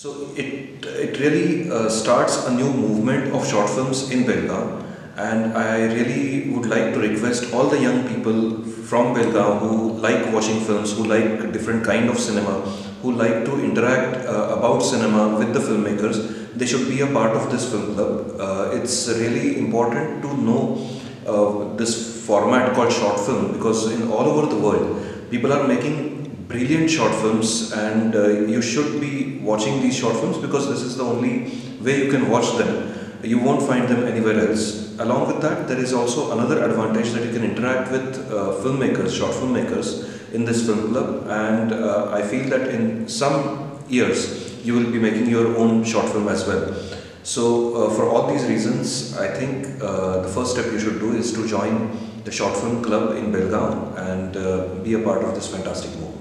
So it really starts a new movement of short films in Belgaum, and I really would like to request all the young people from Belgaum who like watching films, who like different kind of cinema, who like to interact about cinema with the filmmakers. They should be a part of this film club. It's really important to know this format called short film, because in all over the world people are making brilliant short films, and you should be watching these short films because this is the only way you can watch them. You won't find them anywhere else. Along with that, there is also another advantage that you can interact with filmmakers, short filmmakers in this film club, and I feel that in some years you will be making your own short film as well. So for all these reasons, I think the first step you should do is to join the short film club in Belgaum and be a part of this fantastic movement.